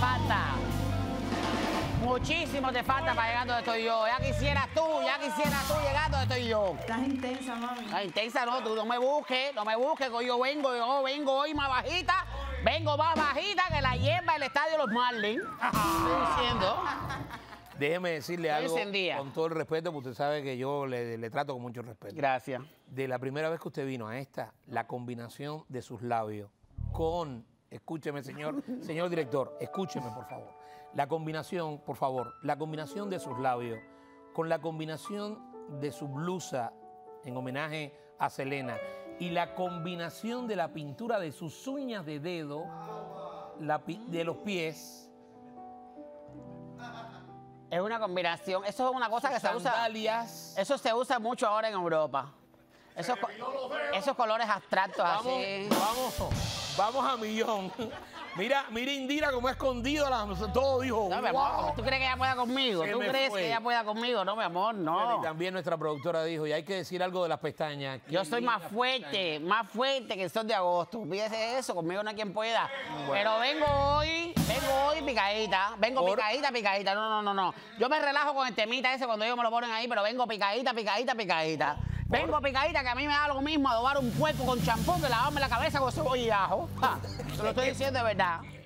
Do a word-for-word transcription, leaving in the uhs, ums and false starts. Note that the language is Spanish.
falta. Muchísimo te falta para llegar donde estoy yo. Ya quisieras tú, ya quisieras tú llegar donde estoy yo. Estás intensa, mami. Ah, intensa no, tú no me busques, no me busques, que yo vengo, yo vengo hoy más bajita, vengo más bajita que la hierba del estadio de los Marlins. Estoy diciendo. Déjeme decirle Estoy algo encendida. con todo el respeto, porque usted sabe que yo le, le trato con mucho respeto. Gracias. De la primera vez que usted vino a esta, la combinación de sus labios con, escúcheme señor, señor director, escúcheme por favor. La combinación, por favor, la combinación de sus labios con la combinación de su blusa en homenaje a Selena y la combinación de la pintura de sus uñas de dedo, la pi- de los pies, Es una combinación, eso es una cosa que se usa. sandalias. Eso se usa mucho ahora en Europa. Esos, co- esos colores abstractos Vamos, así. vamos, vamos a millón. Mira, mira Indira como ha escondido la, todo, dijo. No, mi amor, ¿tú crees que ella pueda conmigo? Se ¿Tú me crees fue. que ella pueda conmigo? No, mi amor, Y no. también nuestra productora dijo, y hay que decir algo de las pestañas. Yo Qué soy más lindas fuerte, más fuerte que el sol de agosto. Fíjese eso, conmigo no hay quien pueda. Pero vengo hoy, vengo hoy picadita. Vengo ¿Por? picadita, picadita. No, no, no, no. Yo me relajo con el temita ese cuando ellos me lo ponen ahí, pero vengo picadita, picadita, picadita. Vengo picadita, que a mí me da lo mismo adobar un puerco con champú que lavarme la cabeza con cebolla y ajo. Ja, te lo estoy diciendo de verdad.